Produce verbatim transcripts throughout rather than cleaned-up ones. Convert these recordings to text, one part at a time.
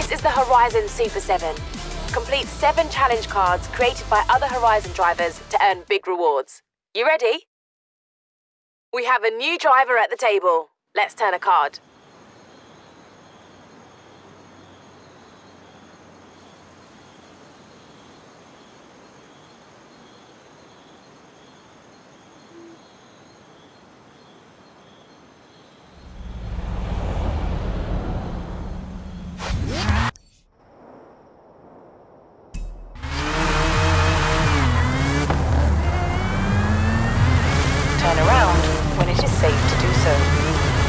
This is the Horizon Super seven. Complete seven challenge cards created by other Horizon drivers to earn big rewards. You ready? We have a new driver at the table. Let's turn a card. Turn around when it is safe to do so.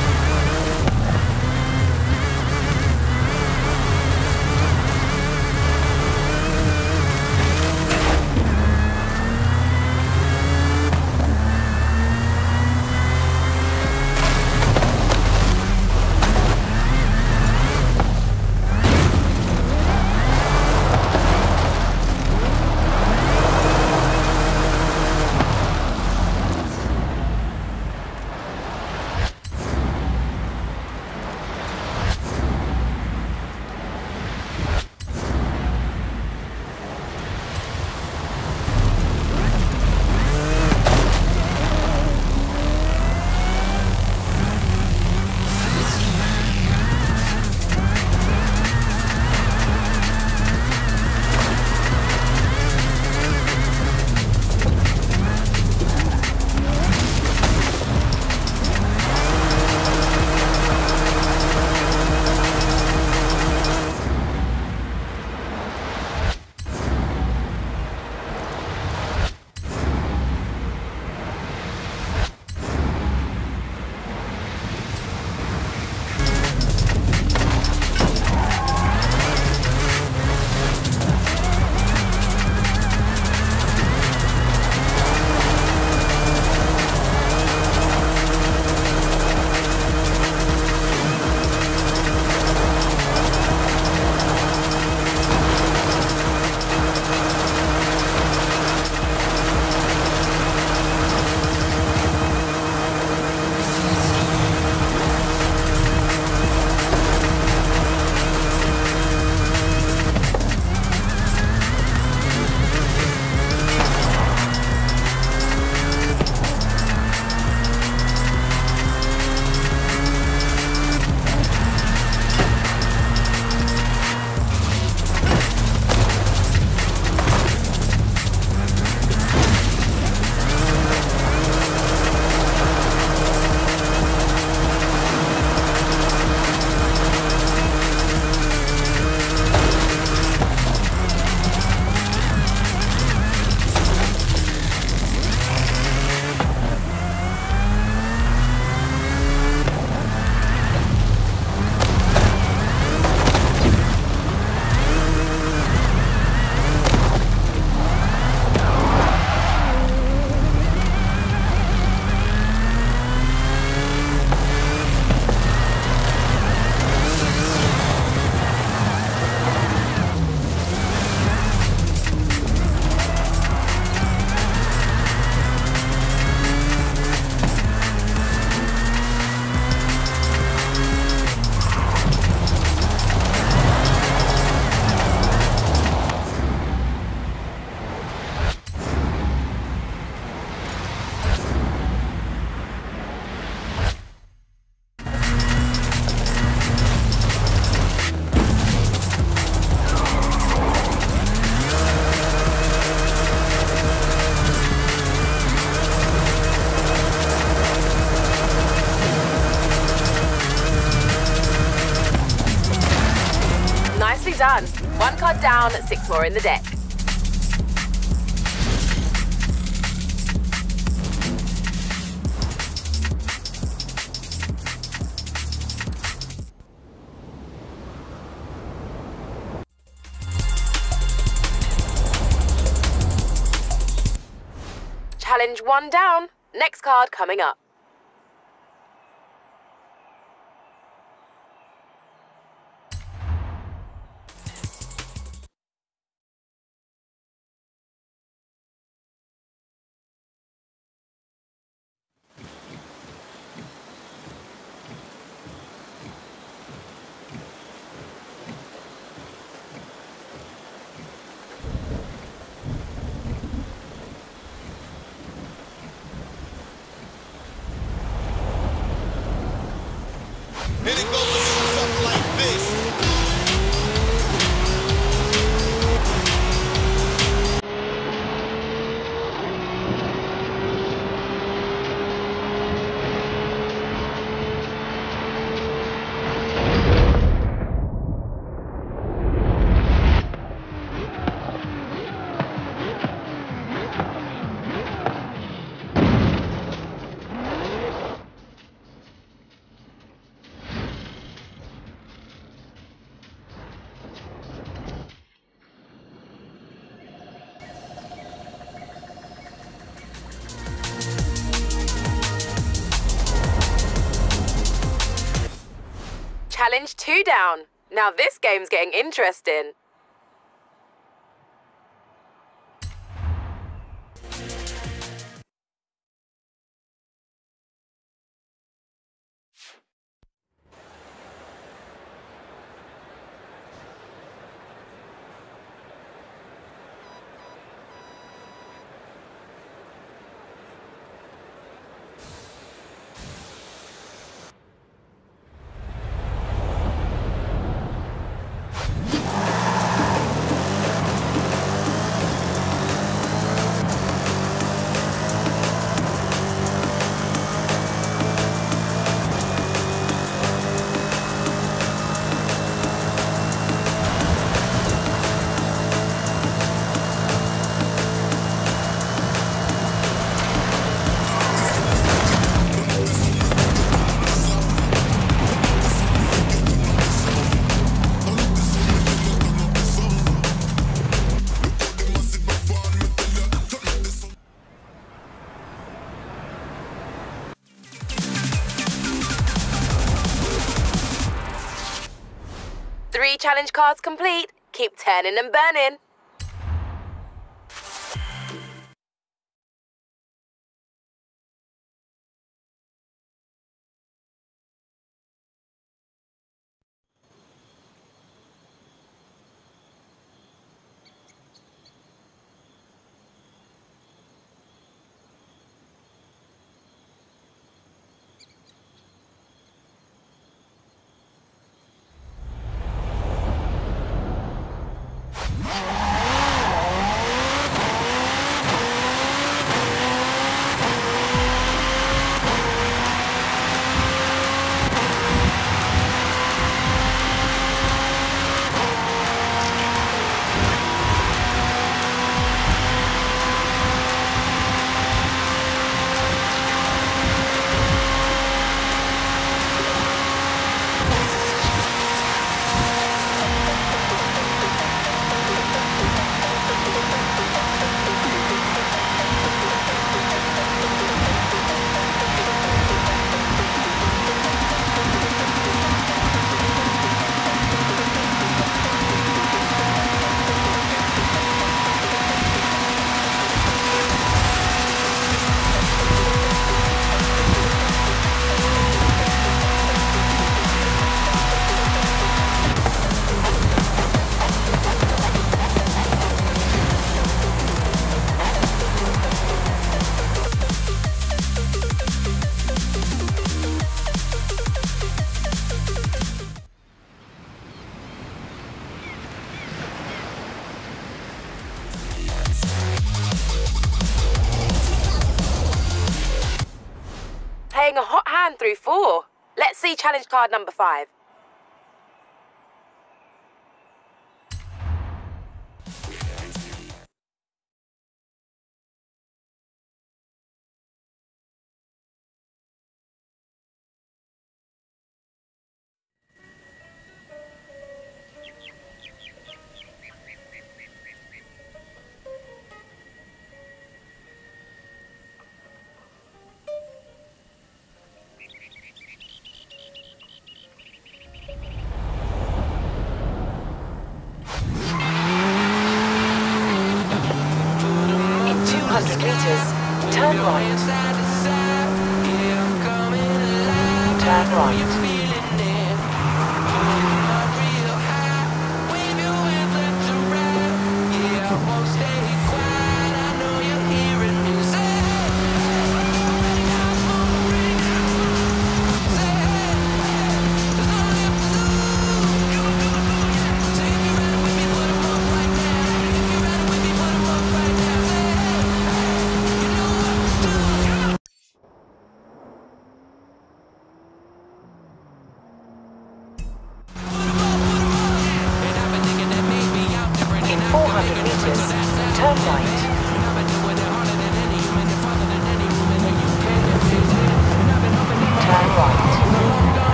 Done. One card down, six more in the deck. Challenge one down. Next card coming up. And it goes a little something like this. Challenge two down. Now this game's getting interesting. Three challenge cards complete. Keep turning and burning. Playing a hot hand through four. Let's see challenge card number five. two hundred meters, turn right. Turn right.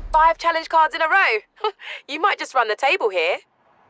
Five challenge cards in a row. You might just run the table here.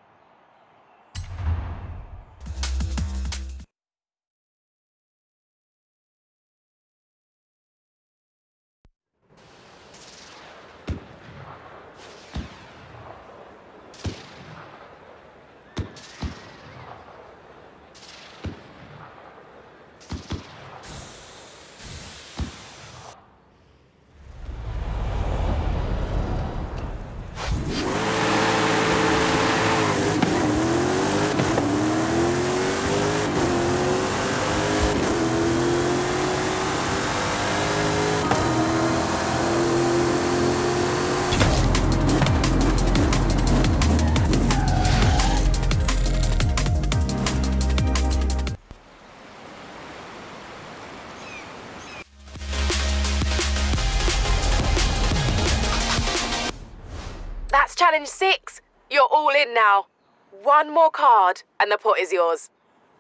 That's challenge six. You're all in now. One more card and the pot is yours.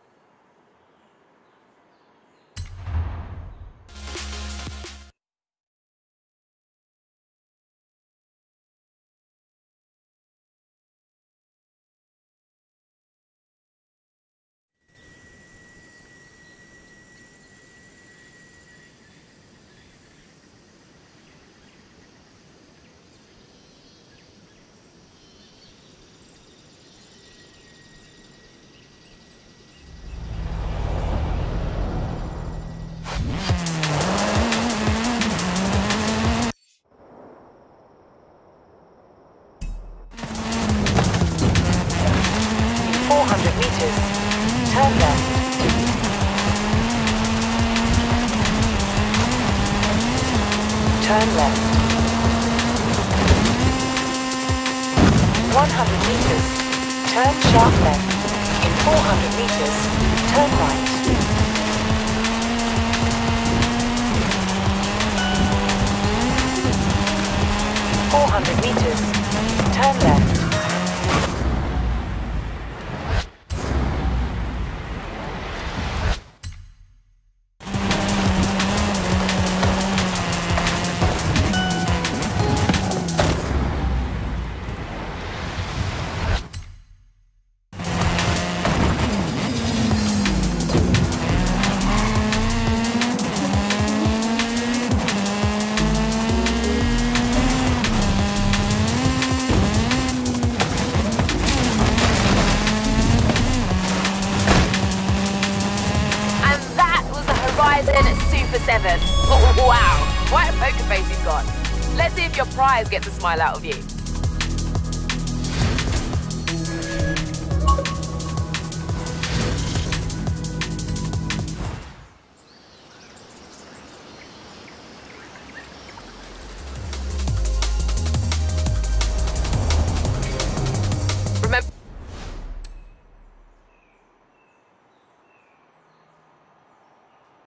four hundred meters, turn left. Turn left. one hundred meters, turn sharp left. In four hundred meters, turn right. four hundred meters, turn left. Super seven. Oh, wow, quite a poker face you've got. Let's see if your prize gets a smile out of you.